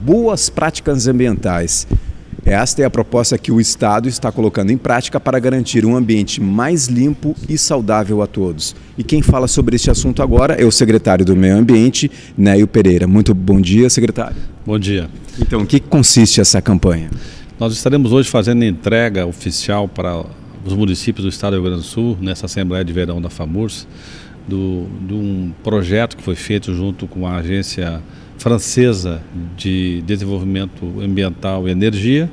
boas práticas ambientais. Esta é a proposta que o Estado está colocando em prática para garantir um ambiente mais limpo e saudável a todos. E quem fala sobre este assunto agora é o secretário do Meio Ambiente, Neio Pereira. Muito bom dia, secretário. Bom dia. Então, o que consiste essa campanha? Nós estaremos hoje fazendo a entrega oficial para os municípios do Estado do Rio Grande do Sul, nessa Assembleia de Verão da FAMURS, de um projeto que foi feito junto com a Agência Francesa de Desenvolvimento Ambiental e Energia,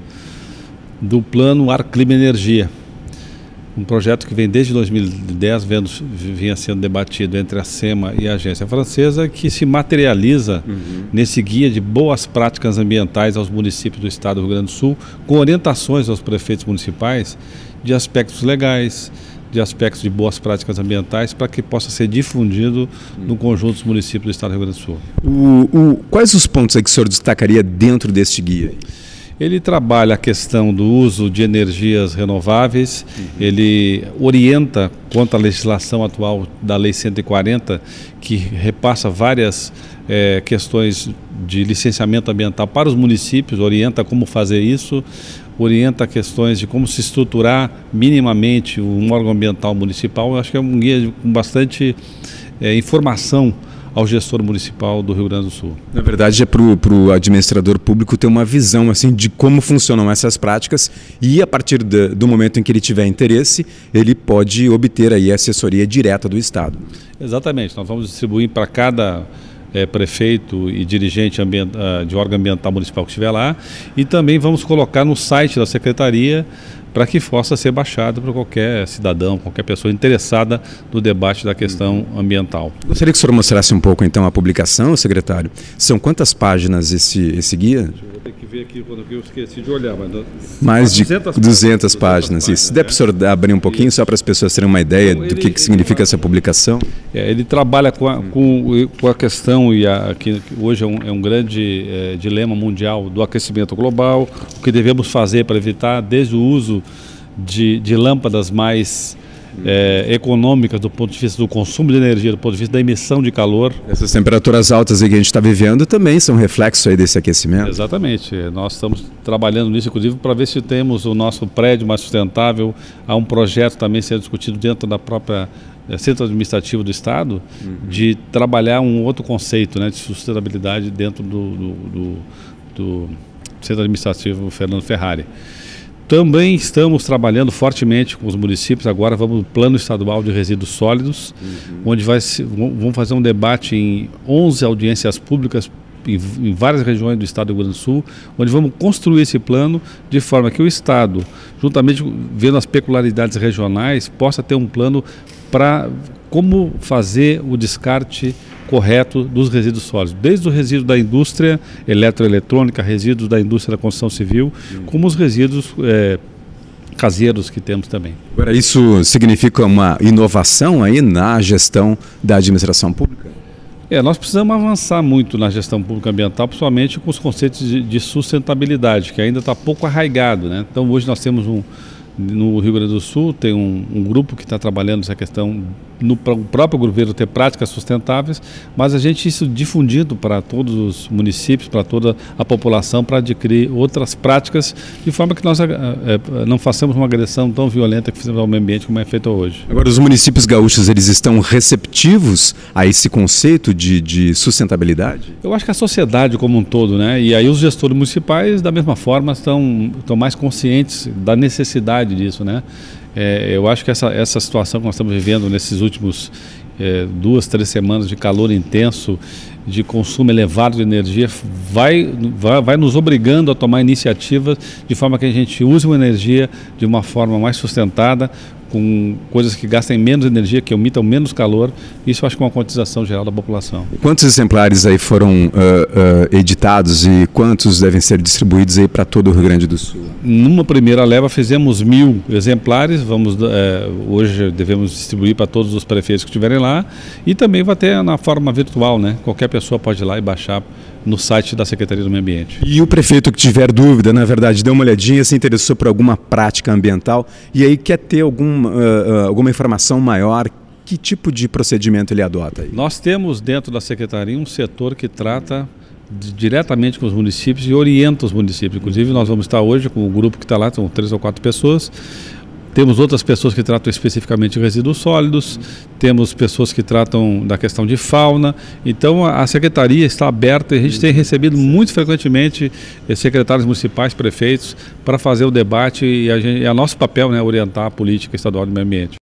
do Plano Ar, Clima e Energia. Um projeto que vem desde 2010, vinha sendo debatido entre a SEMA e a Agência Francesa, que se materializa nesse guia de boas práticas ambientais aos municípios do Estado do Rio Grande do Sul, com orientações aos prefeitos municipais de aspectos legais, de aspectos de boas práticas ambientais, para que possa ser difundido no conjunto dos municípios do Estado do Rio Grande do Sul. Quais os pontos aí que o senhor destacaria dentro deste guia? Ele trabalha a questão do uso de energias renováveis, ele orienta quanto à legislação atual da Lei 140, que repassa várias questões de licenciamento ambiental para os municípios, orienta como fazer isso, orienta questões de como se estruturar minimamente um órgão ambiental municipal. Eu acho que é um guia com bastante informação ao gestor municipal do Rio Grande do Sul. Na verdade, é para o administrador público ter uma visão assim, de como funcionam essas práticas e, a partir do momento em que ele tiver interesse, ele pode obter aí a assessoria direta do Estado. Exatamente. Nós vamos distribuir para cada prefeito e dirigente de órgão ambiental municipal que estiver lá, e também vamos colocar no site da Secretaria para que possa ser baixado por qualquer cidadão, qualquer pessoa interessada no debate da questão ambiental. Gostaria que o senhor mostrasse um pouco então a publicação, secretário. São quantas páginas esse guia? Vou ter que ver aqui quando eu esqueci de olhar. Mais de 200 páginas. Isso. Se der para o senhor abrir um pouquinho, só para as pessoas terem uma ideia do que significa essa publicação? Ele trabalha com a questão, que hoje é um grande dilema mundial do aquecimento global, o que devemos fazer para evitar, desde o uso de lâmpadas mais econômicas do ponto de vista do consumo de energia, do ponto de vista da emissão de calor. Essas temperaturas altas aí que a gente está vivendo também são reflexo aí desse aquecimento. Exatamente. Nós estamos trabalhando nisso, inclusive, para ver se temos o nosso prédio mais sustentável. Há um projeto também sendo discutido dentro da própria Centro Administrativo do Estado, de trabalhar um outro conceito, né, de sustentabilidade dentro do Centro Administrativo Fernando Ferrari. Também estamos trabalhando fortemente com os municípios. Agora vamos no Plano Estadual de Resíduos Sólidos, onde vamos fazer um debate em 11 audiências públicas em várias regiões do Estado do Rio Grande do Sul, onde vamos construir esse plano de forma que o Estado, juntamente vendo as peculiaridades regionais, possa ter um plano para como fazer o descarte correto dos resíduos sólidos, desde o resíduo da indústria eletroeletrônica, resíduos da indústria da construção civil, como os resíduos caseiros que temos também. Agora, isso significa uma inovação aí na gestão da administração pública? Nós precisamos avançar muito na gestão pública ambiental, principalmente com os conceitos de sustentabilidade, que ainda está pouco arraigado, né? Então, hoje nós temos no Rio Grande do Sul, tem um grupo que está trabalhando essa questão no próprio governo ter práticas sustentáveis, mas a gente isso difundindo para todos os municípios, para toda a população, para adquirir outras práticas, de forma que nós não façamos uma agressão tão violenta que fizemos ao meio ambiente como é feito hoje. Agora, os municípios gaúchos, eles estão receptivos a esse conceito de sustentabilidade? Eu acho que a sociedade como um todo, né? E aí os gestores municipais, da mesma forma, estão mais conscientes da necessidade disso, né? Eu acho que essa situação que nós estamos vivendo nesses últimos 2, 3 semanas de calor intenso, de consumo elevado de energia, vai nos obrigando a tomar iniciativas de forma que a gente use a energia de uma forma mais sustentada, com coisas que gastem menos energia, que emitam menos calor. Isso eu acho que é uma conscientização geral da população. Quantos exemplares aí foram editados e quantos devem ser distribuídos aí para todo o Rio Grande do Sul? Numa primeira leva fizemos 1000 exemplares, hoje devemos distribuir para todos os prefeitos que estiverem lá, e também vai ter na forma virtual, né? Qualquer pessoa pode ir lá e baixar no site da Secretaria do Meio Ambiente. E o prefeito que tiver dúvida, na verdade, deu uma olhadinha, se interessou por alguma prática ambiental e aí quer ter alguma informação maior, que tipo de procedimento ele adota aí? Nós temos dentro da Secretaria um setor que trata diretamente com os municípios e orienta os municípios. Inclusive, nós vamos estar hoje com o grupo que está lá, são 3 ou 4 pessoas. Temos outras pessoas que tratam especificamente de resíduos sólidos, temos pessoas que tratam da questão de fauna. Então, a secretaria está aberta e a gente tem recebido muito frequentemente secretários municipais, prefeitos, para fazer o debate e é nosso papel, né, orientar a política estadual do meio ambiente.